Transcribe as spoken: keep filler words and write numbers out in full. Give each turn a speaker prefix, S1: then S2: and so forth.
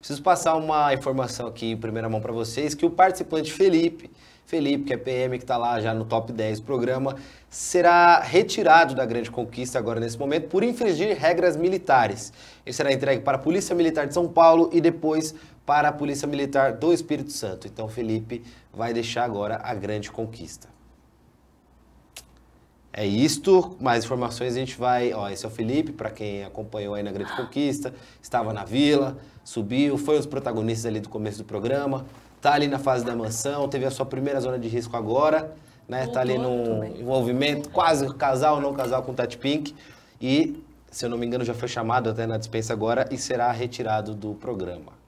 S1: Preciso passar uma informação aqui em primeira mão para vocês, que o participante Felipe, Felipe, que é P M, que está lá já no top dez do programa, será retirado da Grande Conquista agora nesse momento por infringir regras militares. Ele será entregue para a Polícia Militar de São Paulo e depois para a Polícia Militar do Espírito Santo. Então Felipe vai deixar agora a Grande Conquista. É isto, mais informações a gente vai... Ó, esse é o Felipe, para quem acompanhou aí na Grande Conquista, estava na vila, subiu, foi um dos protagonistas ali do começo do programa, tá ali na fase da mansão, teve a sua primeira zona de risco agora, né? Tá ali num envolvimento, quase casal, não casal com Tati Pink, e, se eu não me engano, já foi chamado até na dispensa agora e será retirado do programa.